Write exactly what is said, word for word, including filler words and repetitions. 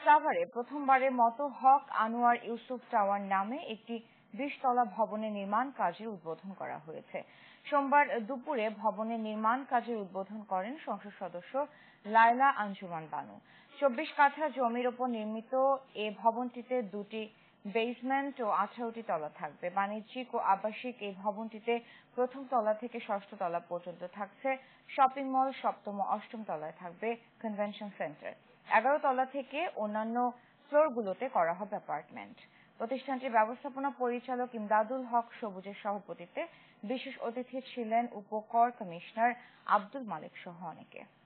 সাভারে প্রথমবারের মতো হক আনোয়ার ইউসুফ টাওয়ার নামে একটি বিশ তলা ভবনের নির্মাণ কাজের উদ্বোধন করা হয়েছে। সোমবার দুপুরে ভবনের নির্মাণ কাজের উদ্বোধন করেন সংসদ সদস্য লায়লা আঞ্জুমান বানু। চব্বিশ কাঠা জমির ওপর নির্মিত এ ভবনটিতে দুটি বেসমেন্ট ও আঠারোটি তলা থাকবে। বাণিজ্যিক ও আবাসিক এই ভবনটিতে প্রথম তলা থেকে ষষ্ঠ তলা পর্যন্ত থাকছে শপিং মল, সপ্তম ও অষ্টম তলায় থাকবে কনভেনশন সেন্টার। এগারো তলা থেকে অন্যান্য ফ্লোরগুলোতে করা হবে অ্যাপার্টমেন্ট। প্রতিষ্ঠানটির ব্যবস্থাপনা পরিচালক ইমদাদুল হক সবুজের সভাপতিত্বে বিশেষ অতিথি ছিলেন উপকর কমিশনার আব্দুল মালিক সহ অনেকে।